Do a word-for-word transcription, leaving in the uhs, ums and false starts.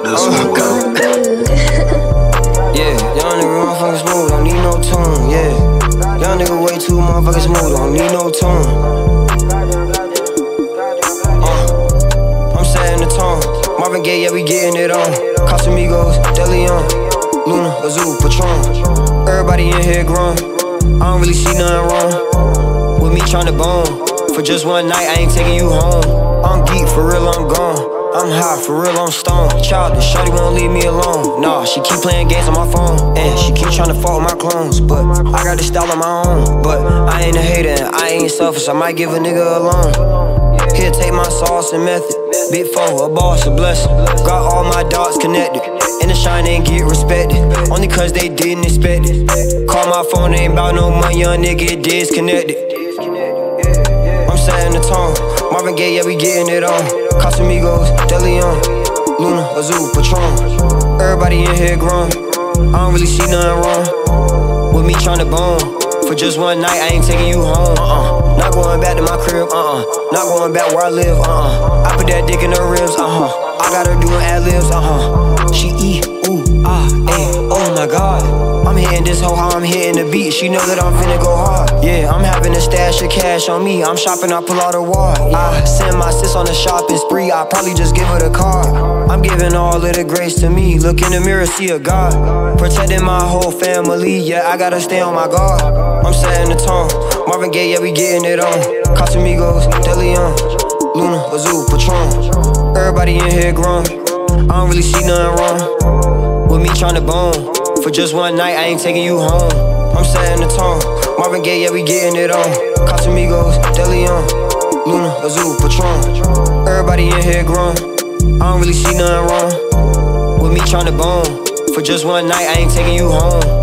Let's go. Yeah, young nigga motherfucking smooth, don't need no tune, yeah. Young nigga way too motherfucking smooth, don't need no tune. Uh, I'm setting the tone. Marvin Gaye, yeah, we getting it on. Casamigos, Deleon, Luna, Azul, Patron. Everybody in here grown. I don't really see nothing wrong with me tryna bone. For just one night, I ain't taking you home. I'm geek, for real, I'm gone. I'm high, for real, I'm stoned. Childish, shawty won't leave me alone. Nah, she keep playing games on my phone, and she keep trying to fault my clones. But I got this style of my own. But I ain't a hater, and I ain't selfish. I might give a nigga a loan. Here, take my sauce and method. Big foe, a boss, a blessing. Got all my dots connected. In the shine and get respected. Only cause they didn't expect it. Call my phone, ain't bout no money, young nigga disconnected. I'm setting the tone. Marvin Gaye, yeah, we getting it on. Casamigos, Deleon, Luna, Azul, Patron. Everybody in here grown. I don't really see nothing wrong with me tryna bone. For just one night, I ain't taking you home. Uh-uh. Not going back to my crib, uh-uh. Not going back where I live, uh-uh. I put that dick in her ribs, uh-huh. I got her doing ad-libs, uh-huh. She eat, ooh, ah, ayy, oh my God. I'm hitting this hoe how I'm hitting the beat. She know that I'm finna go hard. Yeah, I'm having a stash of cash on me. I'm shopping, I pull out a wad. I send my sis on a shopping spree. I probably just give her the card. I'm giving all of the grace to me. Look in the mirror, see a God. Protecting my whole family. Yeah, I gotta stay on my guard. I'm setting the tone. Marvin Gaye, yeah, we getting it on. Casamigos, Deleon, Luna, Azul, Patron. Everybody in here grown. I don't really see nothing wrong with me tryna bone. For just one night, I ain't taking you home. I'm setting the tone. Marvin Gaye, yeah, we getting it on. Casamigos, Deleon, Luna, Azul, Patron. Everybody in here grown. I don't really see nothing wrong with me tryna bone. For just one night, I ain't taking you home.